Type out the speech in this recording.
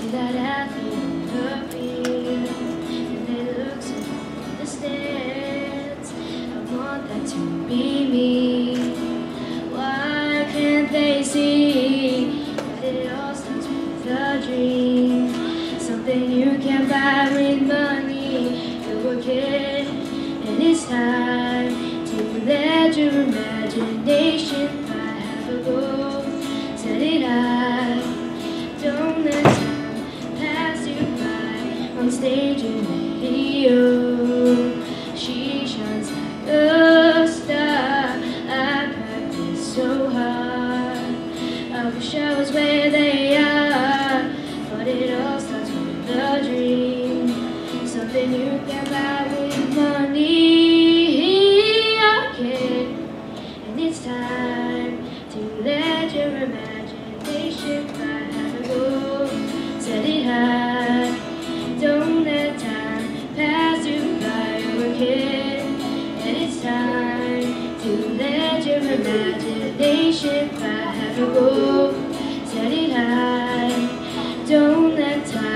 that athlete on the field, and they look so in the stands. I want that to be me. Why can't they see that it all starts with a dream? Something you can buy with money. You're a kid, and it's time to let your imagination fly. Have a goal, set it high. Don't let time pass you by. On stage and radio, she shines like a star. I practice so hard. I wish I was where they are, but it all starts with a dream. Something you can buy with money. Okay, and it's time to let your imagination fly. Have a goal, set it high. Don't let time pass you by. You're a kid, and it's time to let your imagination fly. Have a goal, set it high. Don't let time